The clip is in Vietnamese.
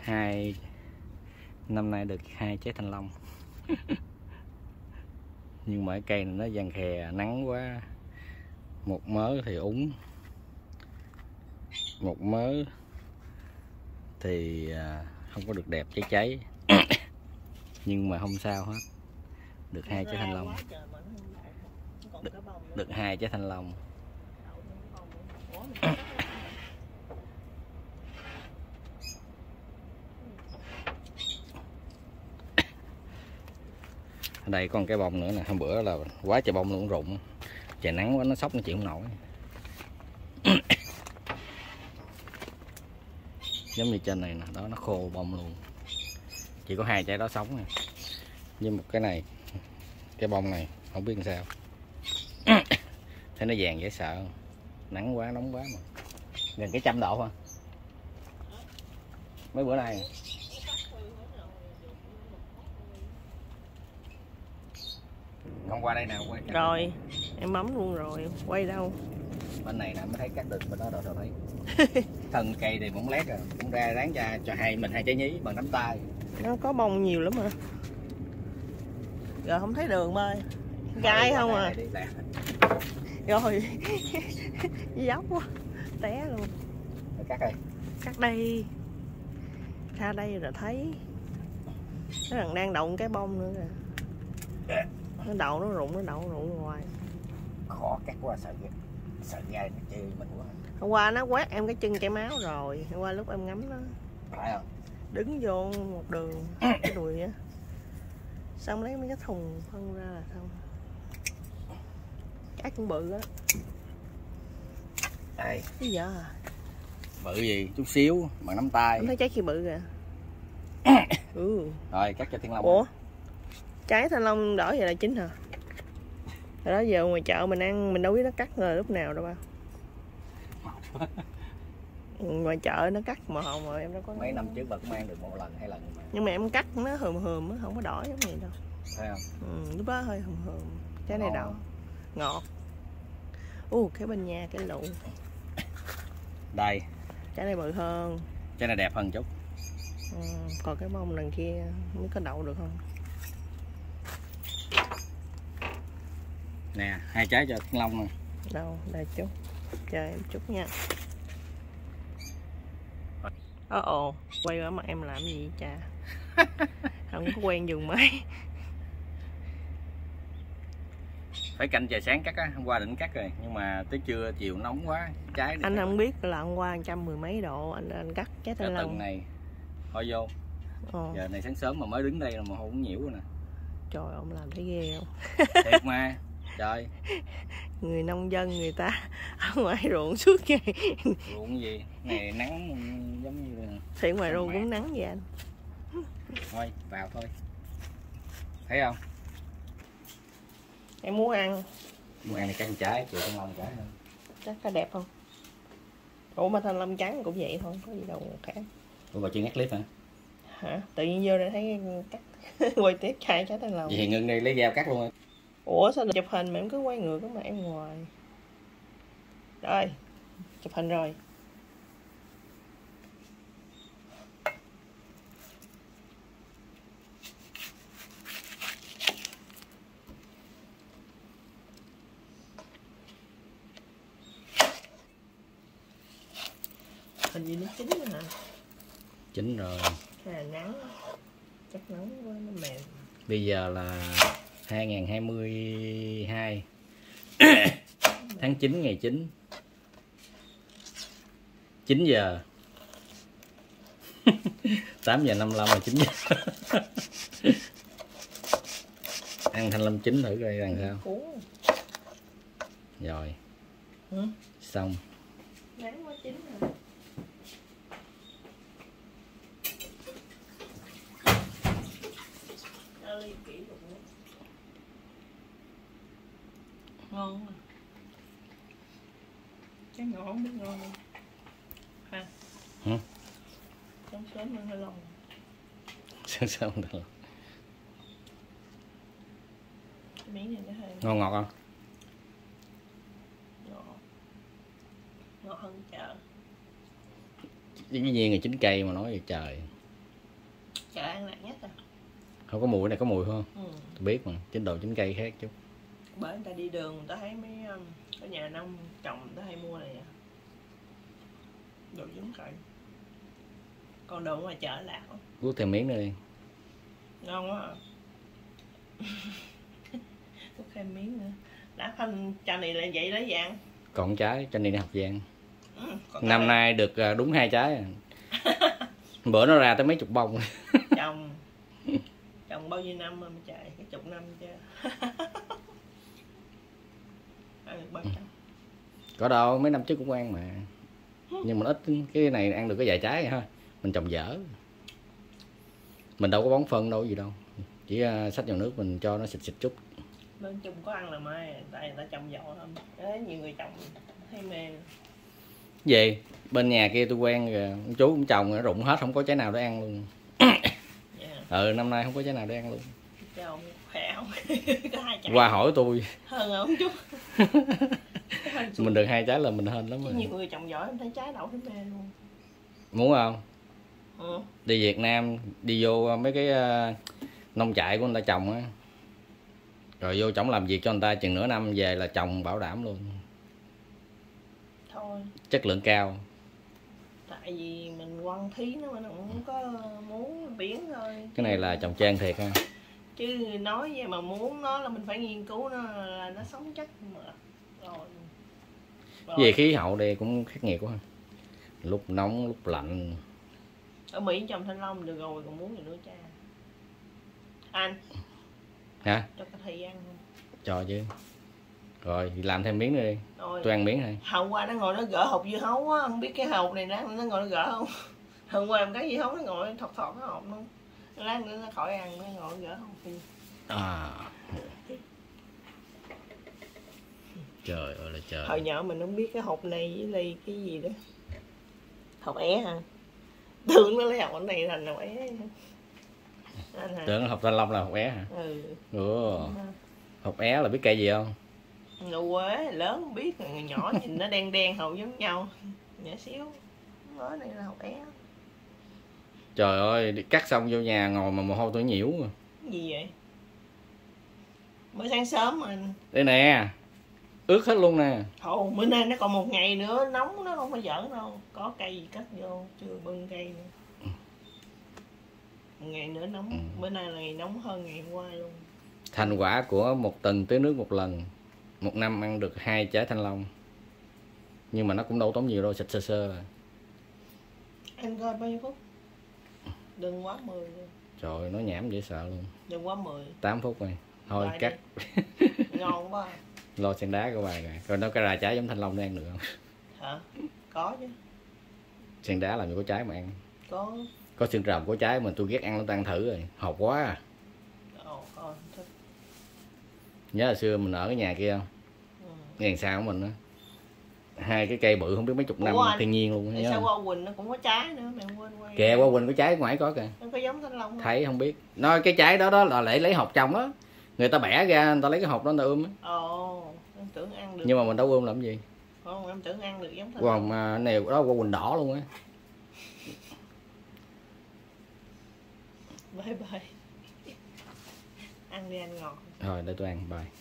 năm nay được 2 trái thanh long. Nhưng mà cái cây này nó vàng khè, nắng quá, một mớ thì úng, một mớ thì không có được đẹp cháy. Nhưng mà không sao hết, được 2 trái thanh long, được 2 trái thanh long. Ở đây còn cái bông nữa nè, hôm bữa là quá trời bông luôn, rụng, trời nắng quá nó sốc nó chịu không nổi. Giống như trên này nè, đó nó khô bông luôn, chỉ có 2 trái đó sống nè. Nhưng một cái này, cái bông này không biết làm sao, thấy nó vàng dễ sợ, nắng quá nóng quá mà. Gần cái 100 độ hả mấy bữa nay. Không qua đây nào, quay rồi em bấm luôn rồi, quay đâu bên này nè mới thấy cắt được, bên đó đâu thấy. Thân cây thì cũng lét rồi, cũng ra ráng cho mình 2 trái nhí bằng nắm tay. nó có bông nhiều lắm mà. Rồi không thấy đường ơi, gai không à. Rồi dốc quá, té luôn. Cắt đây, cắt đây, ra đây rồi thấy nó đang đậu cái bông nữa kìa. Nó đậu nó rụng ngoài. Khó cắt quá, sợ gai nó chê mình quá. Hôm qua nó quét em cái chân chảy máu rồi, hôm qua lúc em ngắm nó phải không, đứng vô một đường cái đùi á, xong lấy mấy cái thùng phân ra là xong. Cái cũng bự á. đây cái giờ à? Bự gì, chút xíu bằng nắm tay. Em thấy trái kia bự kìa. Rồi cắt cho Thiên Long. Ủa, trái thanh long đỏ vậy là chín hả? Rồi đó giờ ngoài chợ mình ăn mình đâu biết nó cắt rồi lúc nào đâu ba. Ngoài chợ nó cắt màu hồng rồi em đâu có. Mấy năm trước bà cũng ăn được 1 lần 2 lần mà. Nhưng mà em cắt nó hườm á, không có đỏ giống này đâu. Thấy không? Lúc đó hơi hườm. Trái này đỏ, ngọt. Cái bên nhà cái lụ. Đây. Trái này bự hơn. Trái này đẹp hơn chút. Còn cái bông đằng kia mới có đậu được không? Nè, 2 trái cho Thiên Long nè. Đâu, đây chút. Chờ em chút nha. Quay qua mặt em làm gì cha. Không có quen dùng máy. Phải canh trời sáng cắt á, hôm qua định cắt rồi nhưng mà tới trưa chiều nóng quá, trái anh không biết là hôm qua 110 mấy độ anh cắt trái thanh long này thôi vô. Giờ này sáng sớm mà mới đứng đây là mồ hôi cũng nhiễu rồi nè. Trời, ông làm thấy ghê không? Thiệt mà trời, người nông dân người ta ở ngoài ruộng suốt ngày. Ruộng gì này nắng giống như là... Thì ngoài ruộng cũng nắng vậy anh. Thôi vào thôi, thấy không? Em muốn ăn này cắt trái, chịu thanh long trái hơn. chắc có đẹp không? Ủa mà thanh long trắng cũng vậy thôi, có gì đâu khác. Ủa bà chưa ngắt clip hả? Hả? Tự nhiên vô đây thấy cắt. Quay tiếp trái thanh long. Vậy thì ngưng đi, lấy dao cắt luôn. Ủa sao chụp hình mà em cứ quay ngược cái mặt em ngoài. Rồi, chụp hình rồi. Hình gì nó chín rồi hả? Chín rồi. Hay là nắng, chắc nóng quá nó mềm. Bây giờ là 2022 tháng 9 ngày 9 9 giờ 8 giờ 55 là 9 giờ. Ăn thanh long chín thử coi làm sao. Rồi xong. Nắng quá chín rồi. Ngon à. Cái ngọt không biết ngon không ha. Sớm sớm ăn hơi lòng. Sớm được. Cái miếng này nó hơi ngon ngọt không? Ngọt hơn chợ. Dĩ nhiên là 9 cây mà nói vậy trời. ăn lạc nhất à. Không có mùi, này có mùi không? Ừ. Tôi biết mà, chín đồ chín cây khác chút. Bởi người ta đi đường người ta thấy mấy có nhà nông trồng người ta hay mua này à. Đồ giống cậy. Còn đồ ngoài chợ lạc lắm. Vuốt thêm miếng nữa đi. Ngon quá à. Có thêm miếng nữa. Đã Khanh cho này là vậy lấy vàng. Còn trái cho nên đi học vàng. Còn Năm cái nay được đúng 2 trái à. Bữa nó ra tới mấy chục bông. trồng trồng bao nhiêu năm rồi mà chạy cái chục năm chưa. Ăn được bao trăm. Có đâu, mấy năm trước cũng ăn mà. Nhưng mà ít, cái này ăn được cái vài trái thôi. Mình trồng dở. Mình đâu có bón phân đâu gì đâu. Chỉ xách vào nước mình cho nó xịt xịt chút. Bên chung có ăn là mai, tại người ta trồng dậu không. Đấy, nhiều người trồng thấy mê. Gì? Bên nhà kia tôi quen rồi, chú cũng trồng nó rụng hết, không có trái nào để ăn luôn. Yeah. Năm nay không có trái nào để ăn luôn. Cho ông khỏe không? Có 2 trái. Qua hỏi tôi. Hơn không chút. Mình được 2 trái là mình hên lắm Chứ rồi. nhiều người trồng giỏi em thấy trái đậu thấy mê luôn. Muốn không? Ừ. Đi Việt Nam, đi vô mấy cái nông trại của người ta trồng á. Rồi vô trỏng làm việc cho người ta chừng nửa năm về là trồng bảo đảm luôn. Thôi. Chất lượng cao. Tại vì mình quăng thí nó mình không có muốn biển thôi. Cái này là trồng trang thiệt ha. Chứ nói vậy mà muốn nó là mình phải nghiên cứu nó là nó sống chắc mà. Rồi. Về khí hậu đây cũng khắc nghiệt quá. Lúc nóng, lúc lạnh. Ở Mỹ trồng thanh long được rồi còn muốn gì nữa cha. Anh. Hả? Cho cái thầy ăn không? Cho chứ. Rồi thì làm thêm miếng nữa đi. Rồi. Tôi ăn miếng thôi. Hôm qua nó ngồi nó gỡ hộp dưa hấu á, không biết cái hộp này nó ngồi nó gỡ không? Hôm qua em cái dưa hấu nó ngồi thọt thọt cái hộp luôn. Lát nữa nó khỏi ăn nó ngồi nó gỡ không? À. Trời ơi là trời. Hồi nhỏ mình không biết cái hộp này với lại cái gì đó. Hộp é hả? Tưởng nó lấy hộp này thành hộp é. Anh hả? Tưởng hộp thanh long là hộp é hả? Ừ. Ủa. Hộp é là biết cây gì không? Ngủ quế lớn không biết, người nhỏ nhìn nó đen đen hầu giống nhau. Nhỏ xíu. Nói này là hộp é. Trời ơi, đi cắt xong vô nhà ngồi mà mồ hôi tôi nhiễu rồi. Cái gì vậy? Mới sáng sớm mà. Đây nè. Ướt hết luôn nè. Thôi, bữa nay nó còn 1 ngày nữa, nóng nó không phải giỡn đâu. Có cây gì cắt vô, chưa bưng cây nữa. 1 ngày nữa nóng, bữa nay là ngày nóng hơn ngày hôm qua luôn. Thành quả của một tuần tưới nước một lần. 1 năm ăn được 2 trái thanh long. Nhưng mà nó cũng đâu tốn nhiều đâu, xịt sơ sơ rồi. Anh coi bao nhiêu phút? Đừng quá 10 luôn. Trời ơi, nó nhảm dễ sợ luôn. Đừng quá 10. 8 phút rồi. Thôi Rồi cắt. Ngon quá. Lo sen đá của bà rồi. Rồi nó cái rà trái giống thanh long để ăn được không? Hả? Có chứ. Sen đá làm gì có trái mà ăn. Có. Có xương rồng có trái mà tôi ghét ăn, nó tôi ăn thử rồi. Hột quá à. Con thích. Nhớ hồi xưa mình ở cái nhà kia không? Ừ. Ngày sau của mình á. 2 cái cây bự không biết mấy chục năm thiên nhiên luôn. Tại sao qua Quỳnh nó cũng có trái nữa, mẹ quên quay. Kìa qua Quỳnh có trái ngoài có kìa. Nó có giống thanh long không? Thấy không biết. Nói cái trái đó là để lấy hột trồng đó. Người ta bẻ ra, người ta lấy cái hột đó người ta ươm á. Ồ, em tưởng ăn được. Nhưng mà mình đâu ươm làm gì. Không, em tưởng ăn được giống thanh long. Còn mà này đó qua Quỳnh đỏ luôn á. Bye bye. Ăn đi anh ngọt. Rồi để tôi ăn, bye.